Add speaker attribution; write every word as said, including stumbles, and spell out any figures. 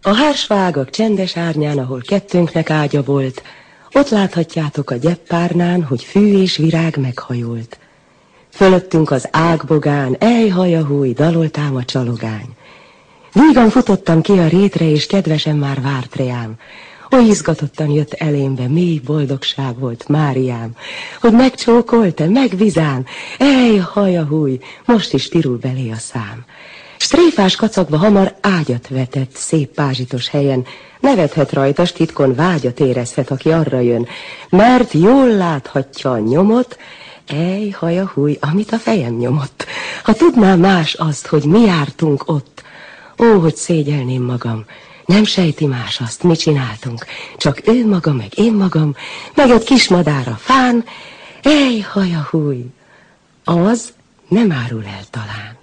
Speaker 1: A hársfágak csendes árnyán, ahol kettőnknek ágya volt, ott láthatjátok a gyeppárnán, hogy fű és virág meghajolt. Fölöttünk az ágbogán, ej hajahúj, daloltám a csalogány. Vígan futottam ki a rétre, és kedvesen már várt reám. Oly izgatottan jött elémbe, mély boldogság volt, Máriám, hogy megcsókolta, megvizám, ej hajahúj, most is pirul belé a szám. S tréfás kacagva hamar ágyat vetett, szép pázsitos helyen, nevethet rajta, s titkon vágyat érezhet, aki arra jön, mert jól láthatja a nyomot, ej hajahúj, amit a fejem nyomott. Ha tudná más azt, hogy mi jártunk ott, ó, hogy szégyelném magam, nem sejti más azt, mit csináltunk, csak ő maga, meg én magam, meg egy kis madár a fán, ej hajahúj, az nem árul el talán.